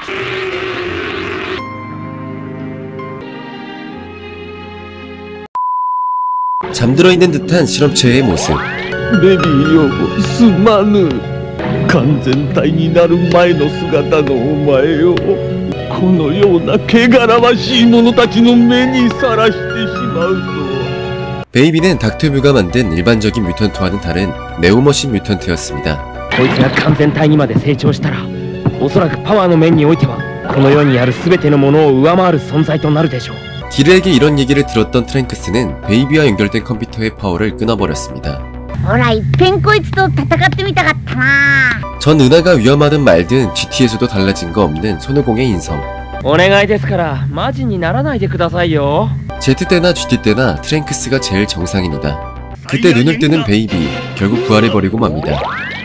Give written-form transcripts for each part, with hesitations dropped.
잠들어 있는 듯한 실험체의 모습. ベビーよ、すまぬ。完全体になる前の姿のお前をこのような汚らわしい者たちの目にさらしてしまうとは。 베이비는 닥터뮤가 만든 일반적인 뮤턴트와는 다른 네오머신 뮤턴트였습니다. こいつが完全体にまで成長したら、おそらくパワーの面においてはこの世にある全てのものを上回る存在となるでしょう。 기르에게 이런 얘기를 들었던 트랭크스는 베이비와 연결된 컴퓨터의 파워를 끊어버렸습니다. ほら、いっぺんこいつと戦ってみたかったな。 전 은하가 위험하든 말든 GT에서도 달라진 거 없는 손오공의 인성. お願いですからマジにならないでくださいよ。 Z 때나 GT 때나 트랭크스가 제일 정상입니다. 그때 눈을 뜨는 베이비, 결국 부활해버리고 맙니다.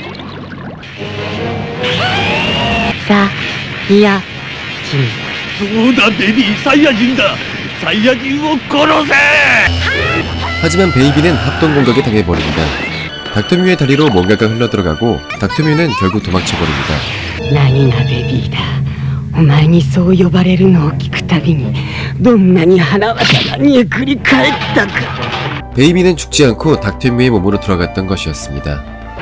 さいや人。 そうだ、ベビー、サイヤ人だ。サイヤ人を殺せ。 하지만 베이비는 합동 공격에 당해버립니다. 닥터뮤의 다리로 뭔가가 흘러들어가고 닥터뮤는 결국 도망쳐버립니다. 何がベビーだ。お前にそう呼ばれるのを聞くたびにどんなに腹渡が煮えくり返ったか。 베이비는 죽지 않고 닥터뮤의 몸으로 돌아갔던 것이었습니다.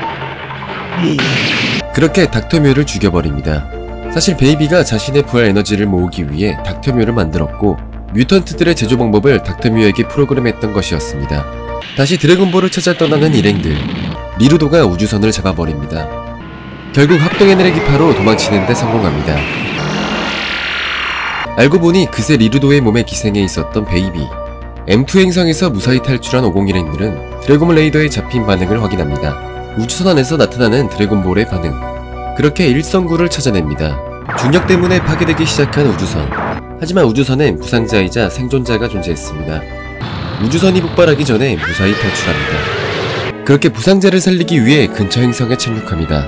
그렇게 닥터뮤를 죽여버립니다. 사실 베이비가 자신의 부활 에너지를 모으기 위해 닥터뮤를 만들었고 뮤턴트들의 제조 방법을 닥터뮤에게 프로그램했던 것이었습니다. 다시 드래곤볼을 찾아 떠나는 일행들. 리루도가 우주선을 잡아버립니다. 결국 합동 에너지파로 도망치는데 성공합니다. 알고 보니 그새 리루도의 몸에 기생해 있었던 베이비. M2 행성에서 무사히 탈출한 501행들은 드래곤볼 레이더에 잡힌 반응을 확인합니다. 우주선 안에서 나타나는 드래곤볼의 반응. 그렇게 일성구를 찾아냅니다. 중력 때문에 파괴되기 시작한 우주선. 하지만 우주선엔 부상자이자 생존자가 존재했습니다. 우주선이 폭발하기 전에 무사히 탈출합니다. 그렇게 부상자를 살리기 위해 근처 행성에 착륙합니다.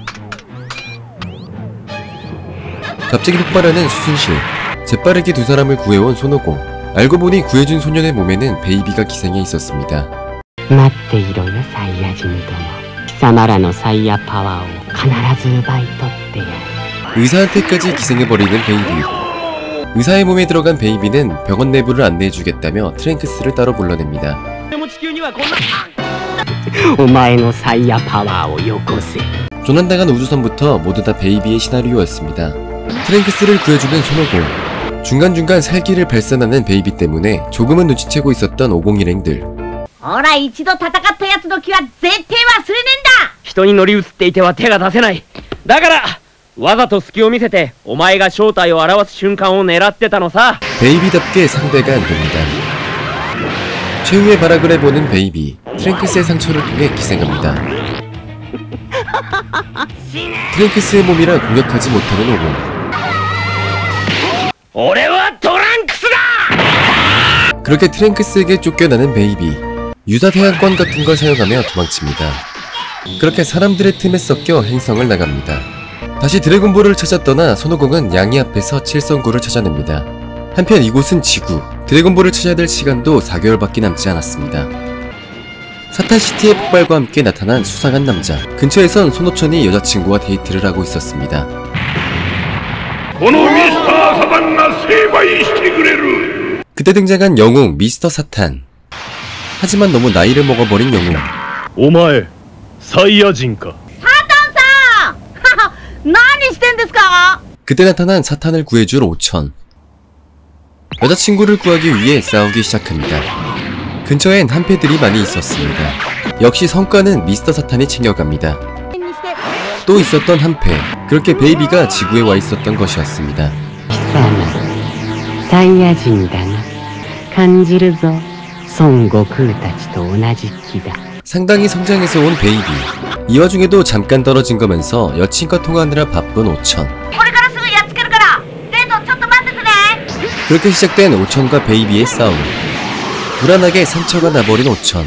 갑자기 폭발하는 수순실. 재빠르게 두 사람을 구해온 손오공. 알고 보니 구해준 소년의 몸에는 베이비가 기생해 있었습니다. 待っていろよ、サイヤ人ども。貴様らのサイヤパワーを必ず奪い取ってやる。 의사한테까지 기생해버리는 베이비. 의사의 몸에 들어간 베이비는 병원 내부를 안내해주겠다며 트랭크스를 따로 불러냅니다. お前のサイヤパワーをよこせ。 조난당한 우주선부터 모두 다 베이비의 시나리오였습니다. 트랭크스를 구해주는 손오공. 중간중간 살기를 발산하는 베이비 때문에 조금은 눈치채고 있었던 501행들. ほら、一度戦ったやつの気は絶対忘れねえんだ。 人に乗り移っていては手が出せない。だからわざと隙を見せてお前が正体を現す瞬間を狙ってたのさ。 베이비답게 상대가 안됩니다. 최후의 발악을 해보는 베이비. 트랭크스의 상처를 통해 기생합니다. 트랭크스의 몸이라 공격하지 못하는 5공. 俺はトランクスだ! 그렇게 트랭크스에게 쫓겨나는 베이비. 유사 태양권 같은 걸 사용하며 도망칩니다. 그렇게 사람들의 틈에 섞여 행성을 나갑니다. 다시 드래곤볼을 찾아 떠나 손오공은 양이 앞에서 칠성구를 찾아냅니다. 한편 이곳은 지구. 드래곤볼을 찾아야 될 시간도 4개월밖에 남지 않았습니다. 사탄시티의 폭발과 함께 나타난 수상한 남자. 근처에선 손오천이 여자친구와 데이트를 하고 있었습니다. 그때 등장한 영웅 미스터 사탄. 하지만 너무 나이를 먹어버린 영웅. お前、サイヤ人か。 サタンさん何してんですか。 그때 나타난 사탄을 구해줄 오천. 여자친구를 구하기 위해 싸우기 시작합니다. 근처엔 한패들이 많이 있었습니다. 역시 성과는 미스터 사탄이 챙겨갑니다. 또 있었던 한패. 그렇게 베이비가 지구에 와 있었던 것이었습니다. サイヤ人だな。感じるぞ。孫悟空たちと同じ気だ。 상당히 성장해서 온 베이비. 이 와중에도 잠깐 떨어진 거면서 여친과 통화하느라 바쁜 오천. 그렇게 시작된 오천과 베이비의 싸움. 불안하게 상처가 나버린 오천.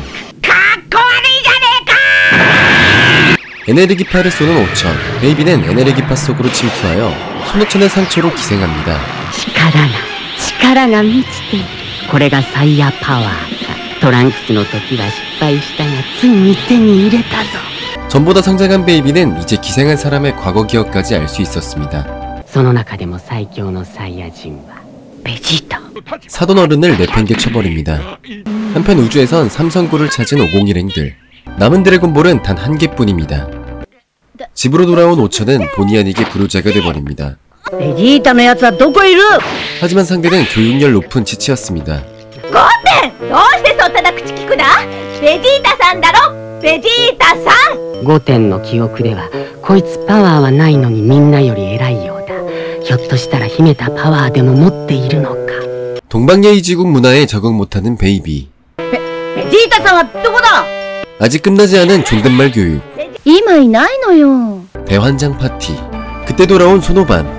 에네르기파를 쏘는 오천. 베이비는 에네르기파 속으로 침투하여 손오천의 상처로 기생합니다. 力が満ちている。これがサイヤパワーか。トランクスの時は失敗したがついに手に入れたぞ。 전보다 성장한 베이비는 이제 기생한 사람의 과거 기억까지 알 수 있었습니다. その中でも最強のサイヤ人はベジータ。 사돈 어른을 내팽개쳐버립니다. 한편 우주에선 삼성구를 찾은 501행들. 남은 드래곤볼은 단 한 개뿐입니다. 집으로 돌아온 오천은 본의 아니게 불효자가 돼버립니다. ベジータのやつはどこいる？ 하지만 상대는 교육열 높은 치치였습니다. ゴーテン、どうしてそんな口聞くな？ベジータさんだろ？ベジータさん。 ゴテンの記憶ではこいつパワーはないのにみんなより偉いようだ。ひょっとしたら秘めたパワーでも持っているのか。 동방예의지국 문화에 적응 못하는 베이비. ベジータさんはどこだ？ 아직 끝나지 않은 존댓말 교육. 今いないのよ。 대환장 파티. 그때 돌아온 손오반.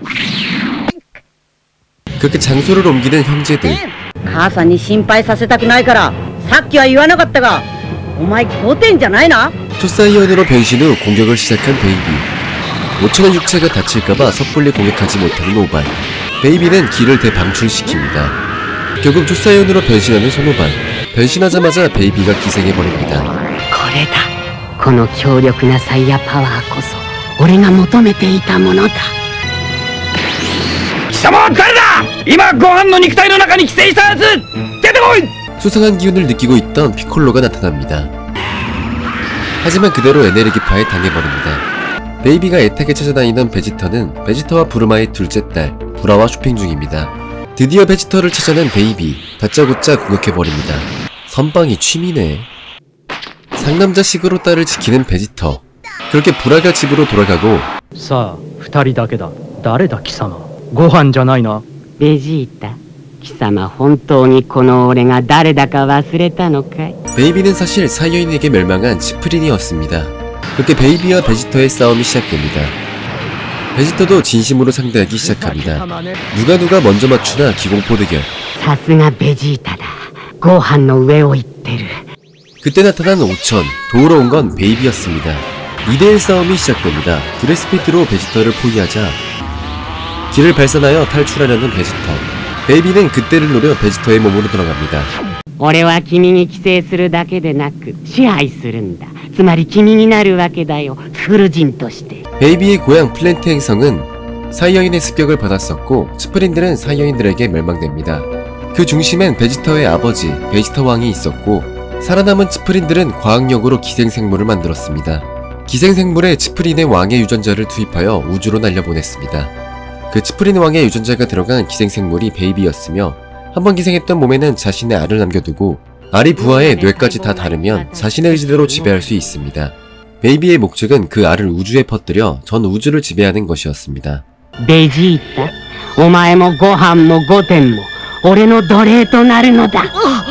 그렇게 장소를 옮기는 형제들. 母さんに心配させたくないからさっきは言わなかったが、お前ゴテンじゃないな。 초사이언으로 변신 후 공격을 시작한 베이비. 5천의 육체가 다칠까봐 섣불리 공격하지 못하는 오반. 베이비는 기를 대방출시킵니다. 결국 초사이언으로 변신하는 손오반. 변신하자마자 베이비가 기생해버립니다. これだ。この強力なサイヤパワーこそ俺が求めていたものだ。 貴様は誰だ？今ご飯の肉体の中に寄生したやつ、出てこい！ 수상한 기운을 느끼고 있던 피콜로가 나타납니다. 하지만 그대로 에네르기파에 당해버립니다. 베이비가 애타게 찾아다니던 베지터는 베지터와 부르마의 둘째 딸 브라와 쇼핑 중입니다. 드디어 베지터를 찾아낸 베이비. 다짜고짜 공격해버립니다. 선빵이 취미네. 상남자식으로 딸을 지키는 베지터. 그렇게 브라가 집으로 돌아가고 さあ、二人だけだ。誰だ貴様。ご飯じゃないな。 ベジータ、貴様本当にこの俺が誰だか忘れたのかい？ 베이비는 사실 사이어인에게 멸망한 치프린이었습니다. 그렇게 베이비와 베지터의 싸움이 시작됩니다. 베지터도 진심으로 상대하기 시작합니다. 누가 먼저 맞추나 기공포 대결. さすがベジータだ。ご飯の上を行ってる。 그때 나타난 오천. 도우러 온 건 베이비였습니다. 2대1 싸움이 시작됩니다. 드레스피트로 베지터를 포위하자 길을 발산하여 탈출하려는 베지터. 베이비는 그때를 노려 베지터의 몸으로 들어갑니다. 俺は君に寄生するだけでなく支配するんだ。つまり君になるわけだよ。フル人として。 베이비의 고향 플랜트 행성은 사이어인의 습격을 받았었고 스프린들은 사이어인들에게 멸망됩니다. 그 중심엔 베지터의 아버지 베지터 왕이 있었고 살아남은 치프린들은 과학력으로 기생생물을 만들었습니다. 기생생물에 치프린의 왕의 유전자를 투입하여 우주로 날려보냈습니다. 그 치프린 왕의 유전자가 들어간 기생생물이 베이비였으며 한번 기생했던 몸에는 자신의 알을 남겨두고 알이 부화해 뇌까지 다 다르면 자신의 의지대로 지배할 수 있습니다. 베이비의 목적은 그 알을 우주에 퍼뜨려 전 우주를 지배하는 것이었습니다. ベジータ、お前もご飯もゴテンも俺の奴隷となるのだ。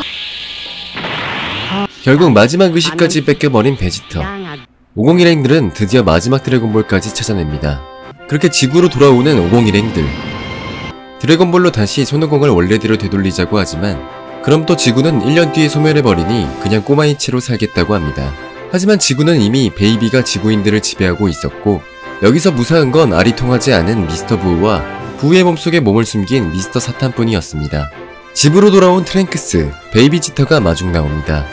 결국 마지막 의식까지 뺏겨버린 베지터. 501행들은 드디어 마지막 드래곤볼까지 찾아냅니다. 그렇게 지구로 돌아오는 501행들. 드래곤볼로 다시 손오공을 원래대로 되돌리자고 하지만 그럼 또 지구는 1년 뒤에 소멸해버리니 그냥 꼬마인 채로 살겠다고 합니다. 하지만 지구는 이미 베이비가 지구인들을 지배하고 있었고 여기서 무사한 건 알이 통하지 않은 미스터 부우와 부우의 몸속에 몸을 숨긴 미스터 사탄뿐이었습니다. 집으로 돌아온 트랭크스, 베이비 지터가 마중 나옵니다.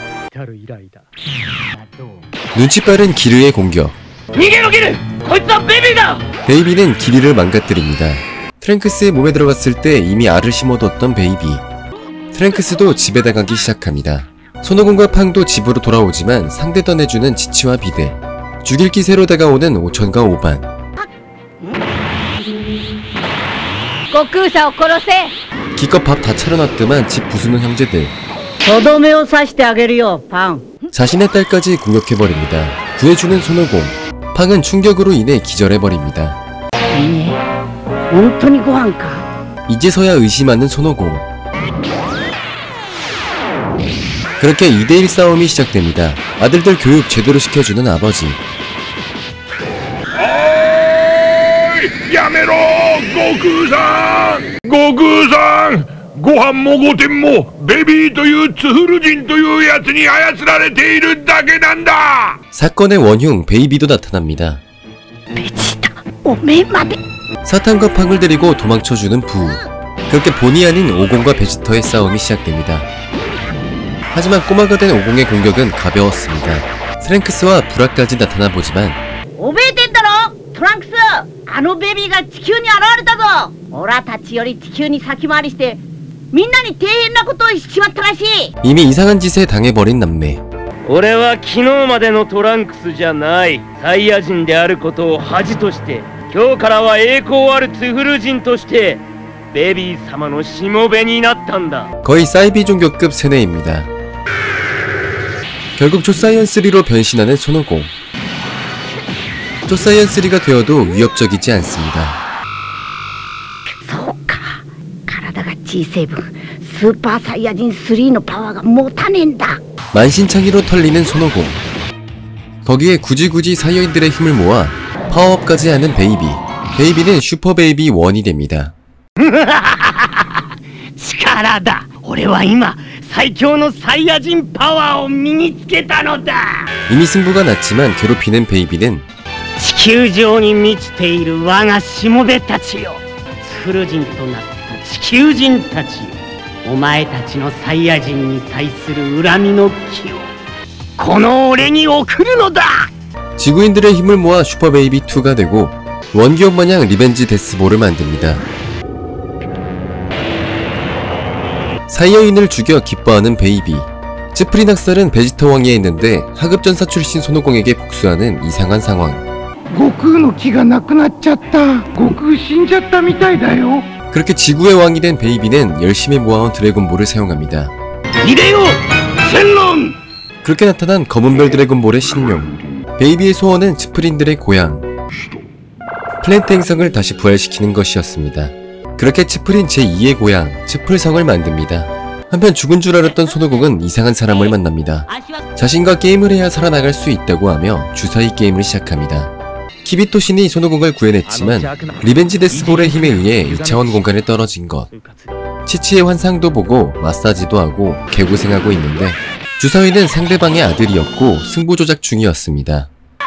눈치 빠른 기르의 공격. 逃げろギル！こいつはベビーだ！ 베이비는 기리를 망가뜨립니다. 트랭크스의 몸에 들어갔을 때 이미 알을 심어뒀던 베이비. 트랭크스도 집에 나가기 시작합니다. 손오공과 팡도 집으로 돌아오지만 상대 떠내주는 치치와 비데. 죽일 기세로 다가오는 오천과 오반. 悟空者を殺せ。 기껏 밥 다 차려놨더만 집 부수는 형제들. とどめを刺してあげるよ、パン。 자신의 딸까지 공격해버립니다. 구해주는 손오공. 팡은 충격으로 인해 기절해버립니다. 本当にご飯か？ 이제서야 의심하는 손오공. 그렇게 2대1 싸움이 시작됩니다. 아들들 교육 제대로 시켜주는 아버지. やめろ悟空さん悟空さんご飯も御殿もベビーというツフル人というやつに操られているだけなんだ 사건의 원흉 베이비도 나타납니다. ベジータ、おめえまで。 사탄과 팡을 데리고 도망쳐주는 부. 그렇게 본의 아닌 오공과 베지터의 싸움이 시작됩니다. 하지만 꼬마가 된 오공의 공격은 가벼웠습니다. 트랭크스와 브라까지 나타나보지만 覚えてんだろトランクス。 あのベビーが地球に現れたぞ。オラたちより地球に先回りしてみんなに底辺なことをしちまったらしい。 이미 이상한 짓에 당해버린 남매. 俺は昨日までのトランクスじゃない。サイヤ人であることを恥として、今日からは栄光あるツフル人としてベビー様のしもべになったんだ。 거의 사이비 종교급 세뇌입니다. 결국 초사이언3로 변신하는 손오공. 초사이언3가 되어도 위협적이지 않습니다. そうか、体が小さい分スーパーサイヤ人3のパワーが持たねえんだ。 만신창이로 털리는 손오공. 거기에 굳이 사이어인들의 힘을 모아 파워업까지 하는 베이비. 베이비는 슈퍼베이비 1이 됩니다. 力だ。俺は今最強のサイヤ人パワーを身につけたのだ。 이미 승부가 났지만 괴롭히는 베이비는 地球上に満ちている我がしもべたちよ。ツフル人となった地球人たちよ。お前たちのサイヤ人に対する恨みの気をこの俺に送るのだ。 지구인들의 힘을 모아 슈퍼베이비 2가 되고 원기옥 마냥 리벤지 데스볼을 만듭니다. 사이어인을 죽여 기뻐하는 베이비. 찌푸린 학살은 베지터 왕이 했는데 하급전사 출신 손오공에게 복수하는 이상한 상황. 悟空の気がなくなっちゃった。悟空死んじゃったみたいだよ。 그렇게 지구의 왕이 된 베이비는 열심히 모아온 드래곤볼을 사용합니다. 이래요! 셀론! 그렇게 나타난 검은별 드래곤볼의 신용. 베이비의 소원은 츠프린들의 고향 플랜트 행성을 다시 부활시키는 것이었습니다. 그렇게 츠프린 제2의 고향 츠플성을 만듭니다. 한편 죽은 줄 알았던 손오공은 이상한 사람을 만납니다. 자신과 게임을 해야 살아나갈 수 있다고 하며 주사위 게임을 시작합니다. 키비토 신이 손오공을 구해냈지만 리벤지 데스볼의 힘에 의해 2차원 공간에 떨어진 것. 치치의 환상도 보고 마사지도 하고 개고생하고 있는데 주사위는 상대방의 아들이었고 승부 조작 중이었습니다.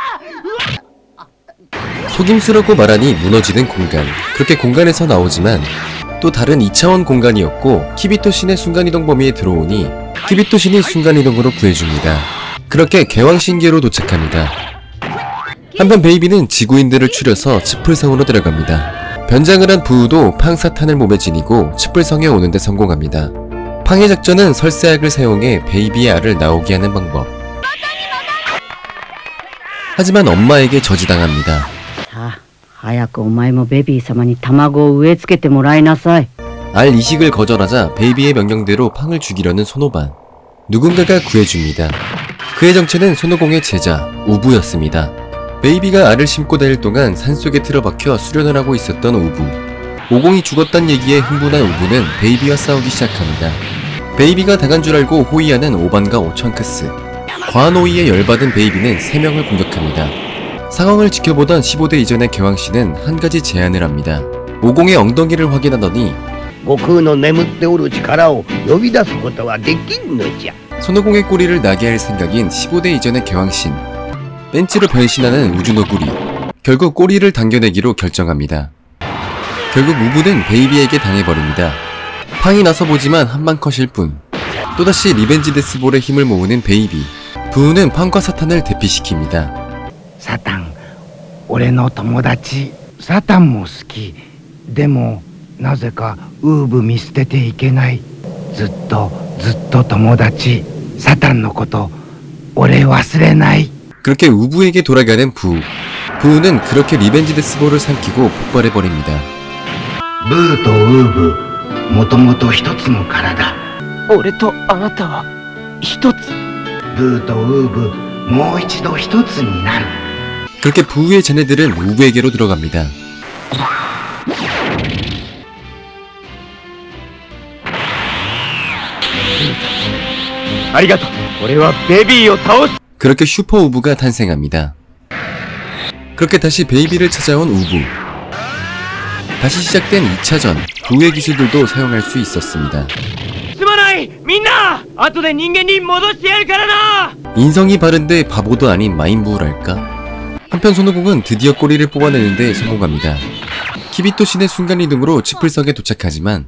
속임수라고 말하니 무너지는 공간. 그렇게 공간에서 나오지만 또 다른 2차원 공간이었고 키비토 신의 순간이동 범위에 들어오니 키비토 신이 순간이동으로 구해줍니다. 그렇게 개왕신계로 도착합니다. 한편 베이비는 지구인들을 추려서 츠플성으로 들어갑니다. 변장을 한 부우도 팡사탄을 몸에 지니고 츠플성에 오는데 성공합니다. 팡의 작전은 설사약을 사용해 베이비의 알을 나오게 하는 방법. 하지만 엄마에게 저지당합니다. さあ、早くお前もベビー様に卵を植え付けてもらいなさい。 알 이식을 거절하자 베이비의 명령대로 팡을 죽이려는 손오반. 누군가가 구해줍니다. 그의 정체는 손오공의 제자 우부였습니다. 베이비가 알을 심고 다닐 동안 산속에 틀어박혀 수련을 하고 있었던 우부. 오공이 죽었단 얘기에 흥분한 우부는 베이비와 싸우기 시작합니다. 베이비가 당한 줄 알고 호위하는 오반과 오천크스. 과한 호위에 열받은 베이비는 3명을 공격합니다. 상황을 지켜보던 15대 이전의 개왕씨는 한 가지 제안을 합니다. 오공의 엉덩이를 확인하더니 悟空の眠っておる力を呼び出すことはできんのじゃ。 손오공의 꼬리를 나게 할 생각인 15대 이전의 개왕신. 벤치로 변신하는 우주노구리. 결국 꼬리를 당겨내기로 결정합니다. 결국 우부는 베이비에게 당해버립니다. 팡이 나서 보지만 한방 컷일 뿐. 또다시 리벤지 데스볼의 힘을 모으는 베이비. 부우는 팡과 사탄을 대피시킵니다. サタン、俺の友達。サタンも好き。でもなぜかウーブ見捨てていけない。ずっと友達。サタンのこと俺忘れない。 그렇게 우부에게 돌아가는 부우. 부우는 그렇게 리벤지 데스볼을 삼키고 폭발해버립니다. ブーとウーブ、もともと一つの体。 俺とあなたは一つ。 ブーとウーブ、もう一度一つになる。 그렇게 부우의 자네들은 우부에게로 들어갑니다. 아리가또. 俺はベビーを倒す。 그렇게 슈퍼 우부가 탄생합니다. 그렇게 다시 베이비를 찾아온 우부. 다시 시작된 2차전. 부우의 기술들도 사용할 수 있었습니다. すまないみんな後で人間に戻してやるからな。 인성이 바른데 바보도 아닌 마인부우랄까? 한편 손오공은 드디어 꼬리를 뽑아내는데 성공합니다. 키비토 신의 순간이동으로 츠플성에 도착하지만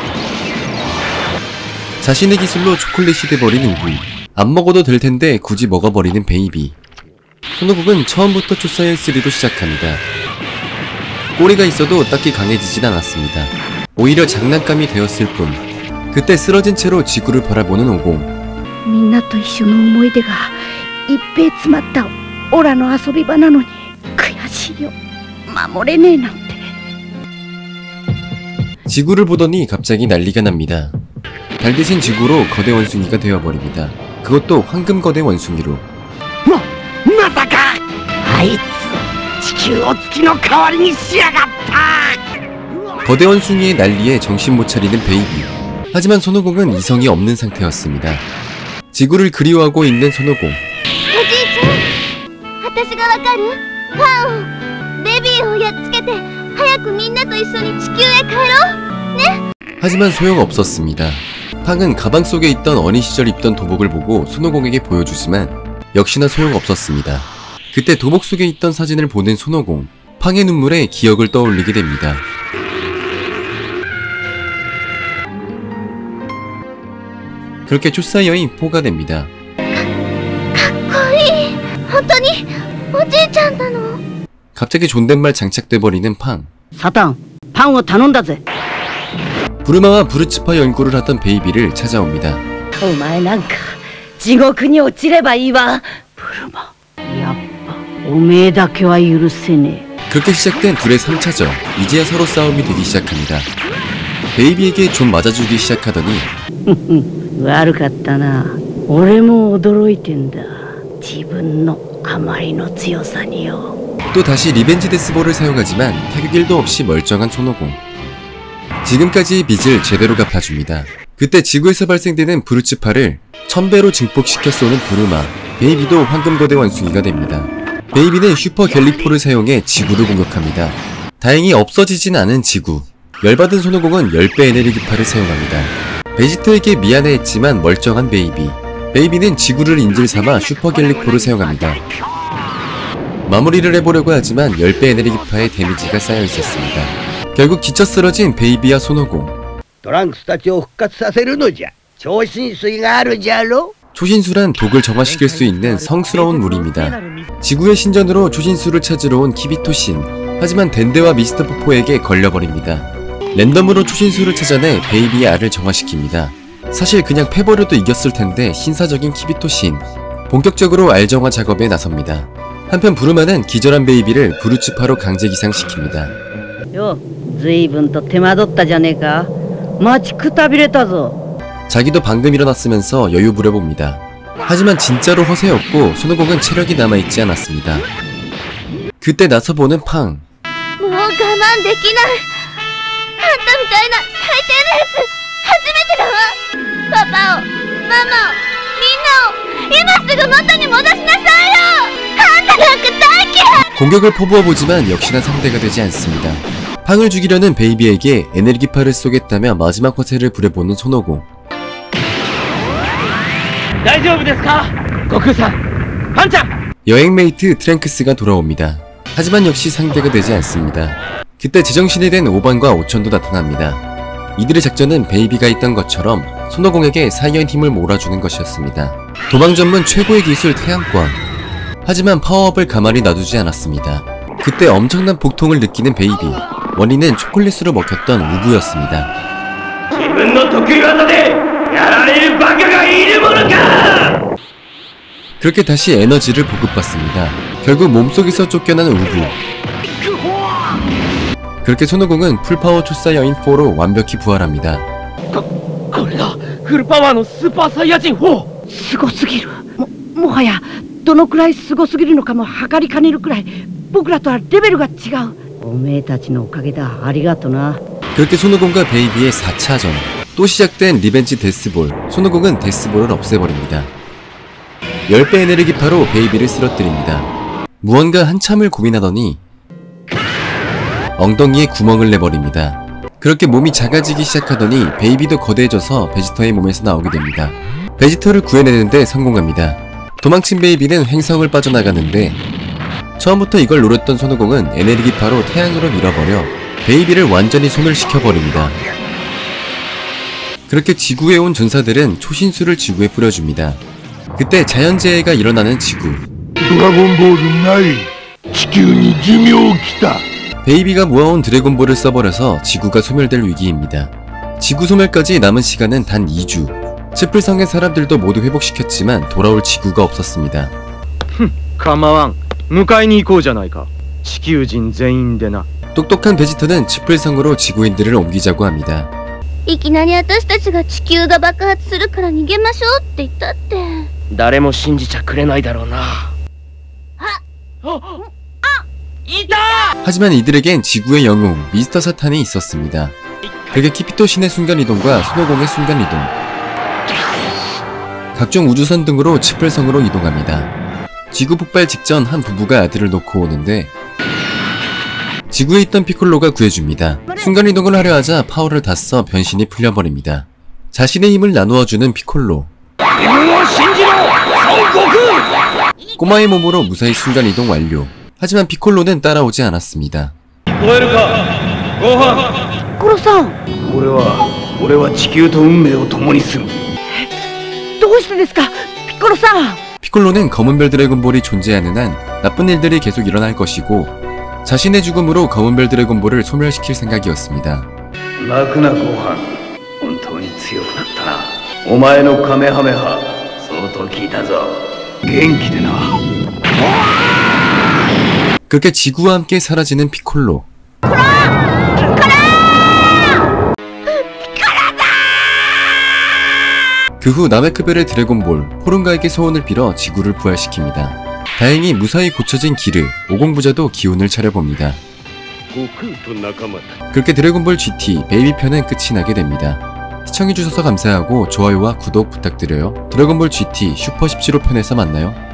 자신의 기술로 초콜릿이 돼버린 우부. 안 먹어도 될 텐데 굳이 먹어버리는 베이비. 손오공은 처음부터 초사이언3로 시작합니다. 꼬리가 있어도 딱히 강해지진 않았습니다. 오히려 장난감이 되었을 뿐. 그때 쓰러진 채로 지구를 바라보는 오공. みんなと一緒の思い出がいっぺい詰まったオラの遊び場なのに悔しいよ。守れねえなんて。 지구를 보더니 갑자기 난리가 납니다. 달 대신 지구로 거대 원숭이가 되어버립니다. 그것도 황금 거대 원숭이로. まさかあいつ地球を月の代わりにしやがった。 거대 원숭이의 난리에 정신 못 차리는 베이비. 하지만 손오공은 이성이 없는 상태였습니다. 지구를 그리워하고 있는 손오공. おじいちゃん、私がわかる？ファンを、デビーをやっつけて早くみんなと一緒に地球へ帰ろうね。 하지만 소용없었습니다. 팡은 가방 속에 있던 어린 시절 입던 도복을 보고 손오공에게 보여주지만 역시나 소용없었습니다. 그때 도복 속에 있던 사진을 보는 손오공. 팡의 눈물에 기억을 떠올리게 됩니다. 그렇게 초사이어인 포가 됩니다. かっこいい。本当におじいちゃんなの？ 갑자기 존댓말 장착돼버리는 팡. サタン、パンを頼んだぜ。 부르마와 부르츠파 연구를 하던 베이비를 찾아옵니다. お前なんか地獄に落ちればいいわ。 ブルマ、やっぱおめえだけは許せねえ。 그렇게 시작된 둘의 3차전. 이제야 서로 싸움이 되기 시작합니다. 베이비에게 좀 맞아주기 시작하더니 悪かったな。俺も驚いてんだ。自分のあまりの強さによ。 또 다시 리벤지 데스볼을 사용하지만 타격 1도 없이 멀쩡한 손오공. 지금까지의 빚을 제대로 갚아줍니다. 그때 지구에서 발생되는 부르츠파를 1000배로 증폭시켜 쏘는 부르마. 베이비도 황금거대 원숭이가 됩니다. 베이비는 슈퍼 갤리포를 사용해 지구를 공격합니다. 다행히 없어지진 않은 지구. 열받은 손오공은 10배 에너지파를 사용합니다. 베지터에게 미안해했지만 멀쩡한 베이비. 베이비는 지구를 인질삼아 슈퍼 갤리포를 사용합니다. 마무리를 해보려고 하지만 10배 에너지파의 데미지가 쌓여 있었습니다. 결국 지쳐 쓰러진 베이비와 손오공. トランクスたちを復活させるのじゃ。超新水があるじゃろ。 초신수란 독을 정화시킬 수 있는 성스러운 물입니다. 지구의 신전으로 초신수를 찾으러 온 키비토 신. 하지만 덴데와 미스터 포포에게 걸려버립니다. 랜덤으로 초신수를 찾아내 베이비의 알을 정화시킵니다. 사실 그냥 패버려도 이겼을 텐데 신사적인 키비토 신. 본격적으로 알 정화 작업에 나섭니다. 한편 부르마는 기절한 베이비를 부르츠파로 강제 기상시킵니다. よ、随分と手間取ったじゃねえか。待ちくたびれたぞ。 자기도 방금 일어났으면서 여유 부려봅니다. 하지만 진짜로 허세였고 손오공은 체력이 남아있지 않았습니다. 그때 나서보는 팡. もう我慢できない。あんたみたいな最低なやつ初めてだわ。パパを、ママを、みんなを今すぐ元に戻しなさいよ。あんたなんか大嫌い。 공격을 퍼부어보지만 역시나 상대가 되지 않습니다. 팡을 죽이려는 베이비에게 에너지파를 쏘겠다며 마지막 허세를 부려보는 손오공. 大丈夫ですか、悟空さん、パンちゃん。 여행 메이트 트랭크스가 돌아옵니다. 하지만 역시 상대가 되지 않습니다. 그때 제정신이 된 오반과 오천도 나타납니다. 이들의 작전은 베이비가 있던 것처럼 손오공에게 사이언 힘을 몰아주는 것이었습니다. 도망 전문 최고의 기술 태양광. 하지만 파워업을 가만히 놔두지 않았습니다. 그때 엄청난 복통을 느끼는 베이비. 원인은 초콜릿으로 먹혔던 우부였습니다. 自分の得意技でやられるバカがいるものか。 그렇게 다시 에너지를 보급받습니다. 결국 몸속에서 쫓겨난 우부. 그렇게 손오공은 풀파워 초사이어인 4로 완벽히 부활합니다. これだ、フルパワーのスーパーサイヤ人4。すごすぎる。もはやどのくらいすごすぎるのかも測りかねるくらい僕らとはレベルが違う。おめえたちのおかげだ。ありがとな。 그렇게 손오공과 베이비의 4차전. 또 시작된 리벤지 데스볼. 손오공은 데스볼을 없애버립니다. 10배 에너지파로 베이비를 쓰러뜨립니다. 무언가 한참을 고민하더니 엉덩이에 구멍을 내버립니다. 그렇게 몸이 작아지기 시작하더니 베이비도 거대해져서 베지터의 몸에서 나오게 됩니다. 베지터를 구해내는데 성공합니다. 도망친 베이비는 횡성을 빠져나가는데 처음부터 이걸 노렸던 손오공은 에너지파로 태양으로 밀어버려 베이비를 완전히 손을 시켜버립니다. 그렇게 지구에 온 전사들은 초신수를 지구에 뿌려줍니다. 그때 자연재해가 일어나는 지구. ドラゴンボールない。地球に寿命来た。 베이비가 모아온 드래곤볼을 써버려서 지구가 소멸될 위기입니다. 지구 소멸까지 남은 시간은 단 2주. 치플성의 사람들도 모두 회복시켰지만 돌아올 지구가 없었습니다. 構わん迎えに行こうじゃないか地球人全員でな 똑똑한 베지터는 치플성으로 지구인들을 옮기자고 합니다. いきなり私たちが地球が爆発するから逃げましょうって言ったって。 誰も信じちゃくれないだろうな。 하지만 이들에겐 지구의 영웅 미스터 사탄이 있었습니다. 그게 키피토 신의 순간이동과 손오공의 순간이동, 각종 우주선 등으로 치플성으로 이동합니다. 지구 폭발 직전 한 부부가 아들을 놓고 오는데 지구에 있던 피콜로가 구해줍니다. 순간이동을 하려 하자 파워를 다 써 변신이 풀려버립니다. 자신의 힘을 나누어주는 피콜로. 꼬마의 몸으로 무사히 순간이동 완료. 하지만 피콜로는 따라오지 않았습니다. コロさん俺は地球と運命を共にする。 どうしてですかピコロさん 피콜로는 검은별 드래곤볼이 존재하는 한 나쁜 일들이 계속 일어날 것이고 자신의 죽음으로 검은별 드래곤볼을 소멸시킬 생각이었습니다. 泣くなご飯、本当に強くなったな。お前のカメハメハ相当効いたぞ。元気でな。 그렇게 지구와 함께 사라지는 피콜로. 그 후 나메크벨의 드래곤볼 호른가에게 소원을 빌어 지구를 부활시킵니다. 다행히 무사히 고쳐진 기르, 오공부자도 기운을 차려봅니다. 그렇게 드래곤볼 GT 베이비 편은 끝이 나게 됩니다. 시청해주셔서 감사하고 좋아요와 구독 부탁드려요. 드래곤볼 GT 슈퍼 17호 편에서 만나요.